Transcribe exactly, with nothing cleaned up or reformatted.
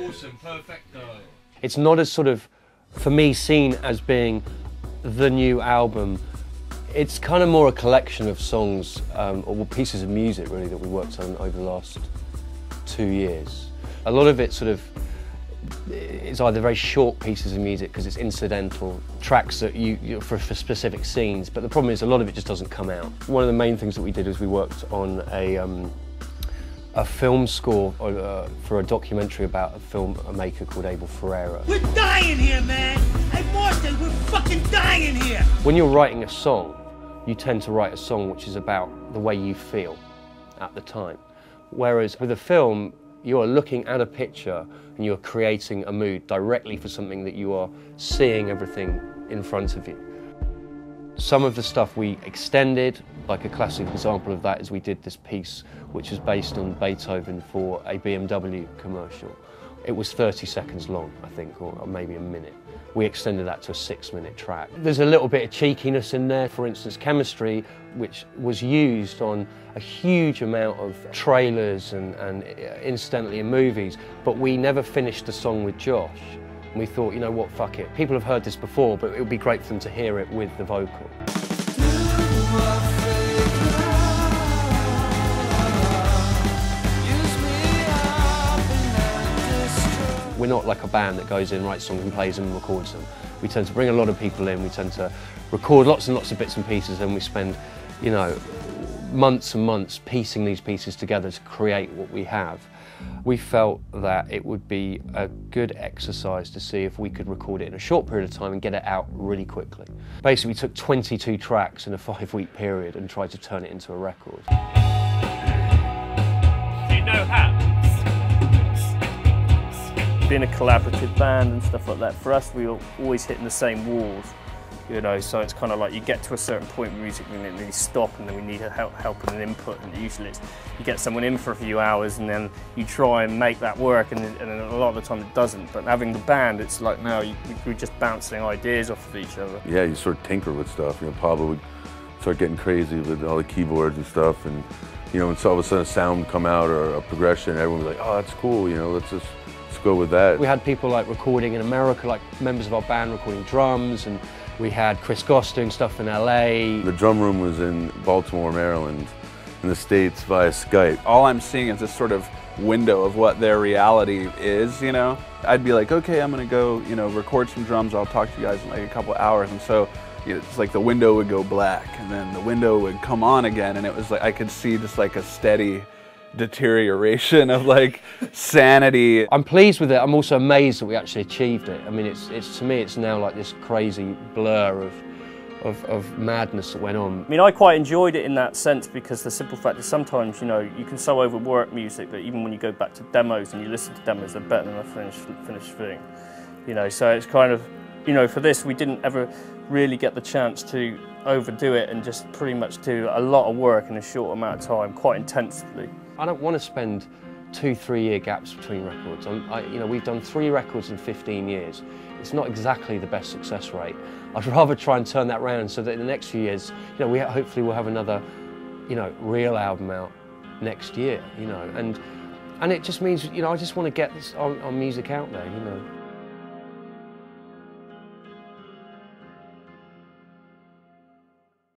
Awesome, perfecto. It's not as sort of, for me, seen as being the new album. It's kind of more a collection of songs, um, or pieces of music really, that we worked on over the last two years. A lot of it sort of is either very short pieces of music because it's incidental tracks that you, you for, for specific scenes, but the problem is a lot of it just doesn't come out. One of the main things that we did was we worked on a um, a film score uh, for a documentary about a filmmaker called Abel Ferreira. We're dying here, man! Hey, Marston, we're fucking dying here! When you're writing a song, you tend to write a song which is about the way you feel at the time. Whereas with a film, you're looking at a picture and you're creating a mood directly for something that you are seeing everything in front of you. Some of the stuff we extended, like a classic example of that is we did this piece which was based on Beethoven for a B M W commercial. It was thirty seconds long, I think, or maybe a minute. We extended that to a six minute track. There's a little bit of cheekiness in there, for instance, Chemistry, which was used on a huge amount of trailers and, and incidentally in movies, but we never finished the song with Josh. And we thought, you know what, fuck it. People have heard this before, but it would be great for them to hear it with the vocal. We're not like a band that goes in, writes songs and plays them and records them. We tend to bring a lot of people in, we tend to record lots and lots of bits and pieces, and we spend, you know, months and months piecing these pieces together to create what we have. We felt that it would be a good exercise to see if we could record it in a short period of time and get it out really quickly. Basically, we took twenty-two tracks in a five-week period and tried to turn it into a record. Do you know how? Being a collaborative band and stuff like that, for us we were always hitting the same walls, you know, so it's kind of like you get to a certain point in music and then you stop and then we need help, help and an input, and usually it's you get someone in for a few hours and then you try and make that work, and, and a lot of the time it doesn't. But having the band, it's like now you, you're just bouncing ideas off of each other. Yeah, you sort of tinker with stuff. You know, Pablo would start getting crazy with all the keyboards and stuff, and you know, when all of a sudden a sound would come out or a progression, everyone would be like, oh, that's cool, you know, let's just go with that. We had people like recording in America, like members of our band recording drums, and we had Chris Goss doing stuff in L A. The drum room was in Baltimore, Maryland, in the States via Skype. All I'm seeing is this sort of window of what their reality is, you know? I'd be like, okay, I'm gonna go, you know, record some drums, I'll talk to you guys in like a couple hours, and so you know, it's like the window would go black, and then the window would come on again, and it was like, I could see just like a steady deterioration of like sanity. I'm pleased with it. I'm also amazed that we actually achieved it. I mean, it's, it's to me, it's now like this crazy blur of, of, of madness that went on. I mean, I quite enjoyed it in that sense because the simple fact is sometimes, you know, you can so overwork music that even when you go back to demos and you listen to demos, they're better than a finished, finished thing. You know, so it's kind of, you know, for this, we didn't ever really get the chance to overdo it and just pretty much do a lot of work in a short amount of time, quite intensively. I don't want to spend two, three year gaps between records. I'm, I, you know, we've done three records in fifteen years. It's not exactly the best success rate. I'd rather try and turn that around so that in the next few years, you know, we hopefully we'll have another, you know, real album out next year, you know, and and it just means, you know, I just want to get this, our, our music out there, you know.